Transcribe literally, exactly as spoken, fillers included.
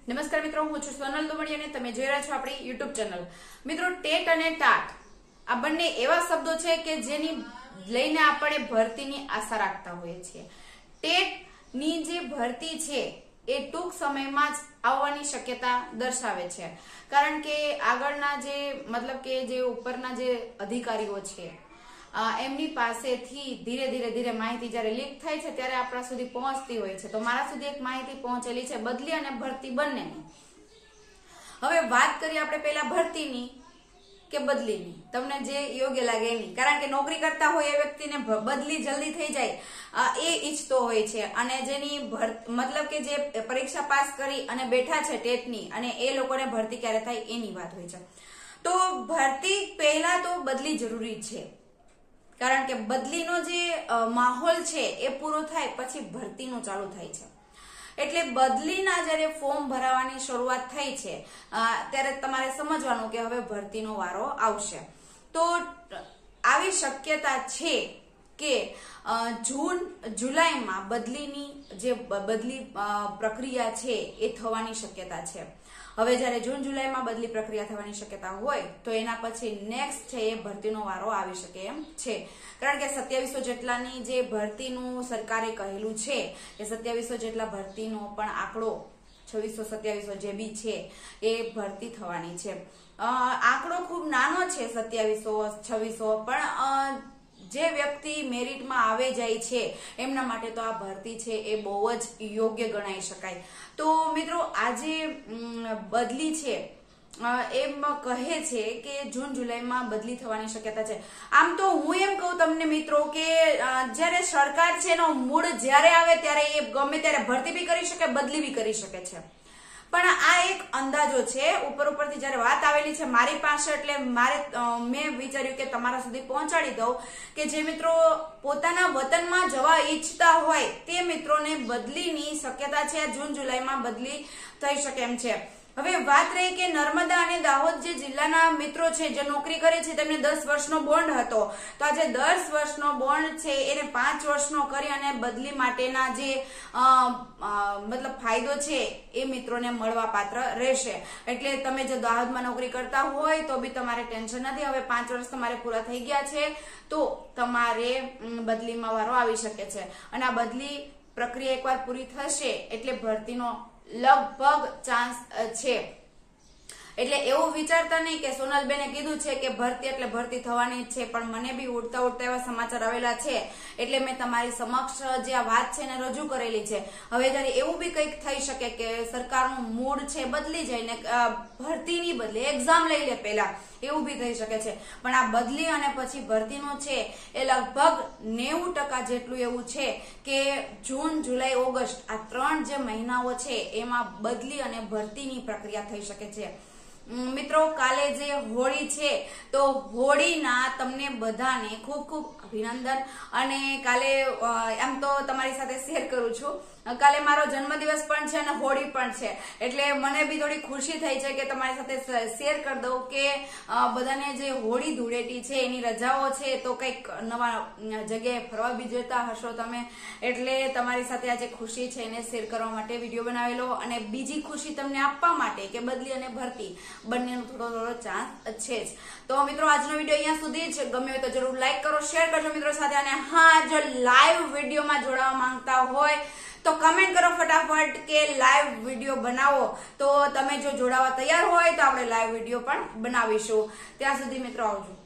નમસ્કાર મિત્રો, હું છું સોનલ દુમડિયા અને તમે જોઈ રહ્યા છો આપણી યુટ્યુબ ચેનલ. મિત્રો, ટેટ અને ટાટ આ બંને એવા શબ્દો છે કે જેની લઈને આપણે ભરતીની આશા રાખતા હોઈએ છીએ. ટેટ ની જે ભરતી છે એ ટૂંક સમયમાં જ આવવાની શક્યતા દર્શાવે છે, કારણ કે આગળના જે મતલબ કે જે ઉપરના જે અધિકારીઓ છે એમની પાસેથી ધીરે ધીરે ધીરે માહિતી જ્યારે લીક થાય છે ત્યારે આપણા સુધી પહોંચતી હોય છે. તો મારા સુધી એક માહિતી પહોંચેલી છે બદલી અને ભરતી બંનેની. હવે વાત કરીએ આપણે પહેલા ભરતીની કે બદલીની, તમને જે યોગ્ય લાગે એની, કારણ કે નોકરી કરતા હોય એ વ્યક્તિને બદલી જલ્દી થઈ જાય એ ઈચ્છતો હોય છે, અને જેની મતલબ કે જે પરીક્ષા પાસ કરી અને બેઠા છે ટેટની અને એ લોકોને ભરતી ક્યારે થાય એની વાત હોય છે. તો ભરતી પહેલા તો બદલી જરૂરી છે, કારણ કે બદલીનો જે માહોલ છે એ પૂરો થાય પછી ભરતીનું ચાલુ થાય છે. એટલે બદલીના જ્યારે ફોર્મ ભરાવાની શરૂઆત થઈ છે ત્યારે તમારે સમજવાનું કે હવે ભરતીનો વારો આવશે. તો આવી શક્યતા છે કે જૂન જુલાઈમાં બદલીની જે બદલી પ્રક્રિયા છે એ થવાની શક્યતા છે. હવે જયારે જૂન જુલાઈમાં બદલી પ્રક્રિયા થવાની શક્યતા હોય તો એના પછી નેક્સ્ટ છે એ ભરતીનો વારો આવી શકે એમ છે, કારણ કે સત્યાવીસો જેટલાની જે ભરતીનું સરકારે કહેલું છે એ સત્યાવીસો જેટલા ભરતીનો પણ આંકડો છવ્વીસો સત્યાવીસો જે બી છે એ ભરતી થવાની છે. આંકડો ખૂબ નાનો છે સત્યાવીસો છવ્વીસો, પણ જે વ્યક્તિ મેરિટમાં આવે જાય છે એમના માટે તો આ ભરતી છે એ બહુ જ યોગ્ય ગણાઈ શકાય. તો મિત્રો, આ જે બદલી છે એમ કહે છે કે જૂન જુલાઈમાં બદલી થવાની શક્યતા છે. આમ તો હું એમ કહું તમને મિત્રો કે જયારે સરકાર છે એનો મૂડ જયારે આવે ત્યારે એ ગમે ત્યારે ભરતી બી કરી શકે, બદલી બી કરી શકે છે. પણ આ એક અંદાજો છે, ઉપર ઉપરથી જયારે વાત આવેલી છે મારી પાસે, એટલે મારે મેં વિચાર્યું કે તમારા સુધી પહોંચાડી દઉં કે જે મિત્રો પોતાના વતનમાં જવા ઈચ્છતા હોય તે મિત્રોને બદલીની શક્યતા છે જૂન જુલાઈમાં બદલી થઈ શકે એમ છે. હવે વાત રહી કે નર્મદા અને દાહોદ જે જિલ્લાના મિત્રો છે જે નોકરી કરે છે તેમને દસ વર્ષનો બોન્ડ હતો, તો આ જે દસ વર્ષનો બોન્ડ છે એને પાંચ વર્ષનો કરી અને બદલી માટેના જે મતલબ ફાયદો છે એ મિત્રોને મળવા પાત્ર રહેશે. એટલે તમે જો દાહોદમાં નોકરી કરતા હોય તો બી તમારે ટેન્શન નથી. હવે પાંચ વર્ષ તમારે પૂરા થઈ ગયા છે તો તમારે બદલીમાં વારો આવી શકે છે, અને આ બદલી પ્રક્રિયા એકવાર પૂરી થશે એટલે ભરતીનો લગભગ ચાન્સ છે. એટલે એવું વિચારતા નહીં કે સોનલબેને કીધું છે કે ભરતી એટલે ભરતી થવાની જ છે, પણ મને બી ઉડતા ઉડતા એવા સમાચાર આવેલા છે એટલે મેં તમારી સમક્ષ જે આ વાત છે એને રજૂ કરેલી છે. હવે જયારે એવું બી કંઈક થઈ શકે કે સરકારનું મૂડ છે બદલી જાય ને ભરતીની બદલે એક્ઝામ લઈ લે પહેલા, એવું બી થઈ શકે છે. પણ આ બદલી અને પછી ભરતીનો છે એ લગભગ નેવું ટકા જેટલું એવું છે કે જૂન જુલાઈ ઓગસ્ટ આ ત્રણ જે મહિનાઓ છે એમાં બદલી અને ભરતીની પ્રક્રિયા થઈ શકે છે. મિત્રો, કાલે જે હોળી છે તો હોળીના તમને બધાને ખૂબ ખૂબ અભિનંદન. અને કાલે એમ તો તમારી સાથે શેર કરું છું, કાલે મારો જન્મદિવસ પણ છે અને હોળી પણ છે, એટલે મને બી થોડી ખુશી થઈ છે કે તમારી સાથે શેર કરી દઉં કે બધાને જે હોળી ધૂળેટી છે એની રજાઓ છે તો કંઈક નવા જગ્યાએ ફરવા બી જતા હશો તમે, એટલે તમારી સાથે આજે ખુશી છે એને શેર કરવા માટે વિડીયો બનાવેલો. અને બીજી ખુશી તમને આપવા માટે કે બદલી અને ભરતી બંનેનો થોડો થોડો ચાન્સ છે જ. તો મિત્રો, આજનો વિડીયો અહીંયા સુધી જ. ગમે હોય તો જરૂર લાઈક કરો, શેર કરજો મિત્રો સાથે. અને હા, જો લાઈવ વિડીયોમાં જોડાવા માંગતા હોય તો કમેન્ટ કરો ફટાફટ કે લાઈવ વિડીયો બનાવો. તો તમે જો જોડાવા તૈયાર હોય તો આપણે લાઈવ વિડીયો પણ બનાવીશું. ત્યાં સુધી મિત્રો આવજો.